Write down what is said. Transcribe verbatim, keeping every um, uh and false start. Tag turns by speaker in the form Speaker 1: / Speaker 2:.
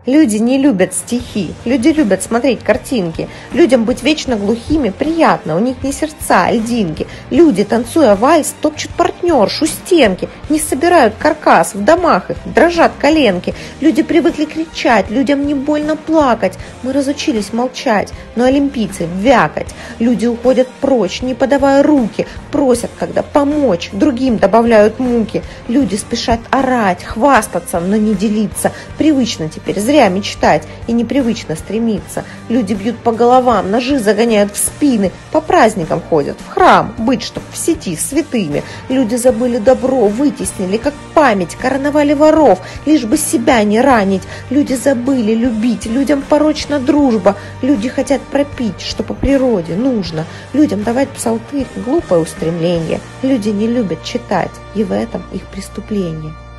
Speaker 1: Люди не любят стихи, люди любят смотреть картинки. Людям быть вечно глухими приятно, у них не сердца, а льдинки. Люди, танцуя вальс, топчут партнершу, стенки, не собирают каркас, в домах их дрожат коленки. Люди привыкли кричать, людям не больно плакать. Мы разучились молчать, но олимпийцы вякать. Люди уходят прочь, не подавая руки, просят, когда помочь, другим добавляют муки. Люди спешат орать, хвастаться, но не делиться. Привычно теперь зря мечтать и непривычно стремиться. Люди бьют по головам, ножи загоняют в спины, по праздникам ходят в храм, быть чтоб в сети святыми. Люди забыли добро, вытеснили, как память, короновали воров, лишь бы себя не ранить. Люди забыли любить, людям порочна дружба. Люди хотят пропить, что по природе нужно. Людям давать псалтырь — глупое устремление. Люди не любят читать, и в этом их преступление.